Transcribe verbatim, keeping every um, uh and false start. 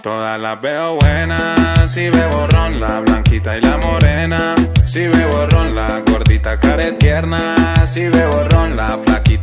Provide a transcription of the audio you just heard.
Todas las veo buenas, si bebo ron, la blanquita y la morena. Si bebo ron, la gordita care tierna. Si bebo ron, la flaquita.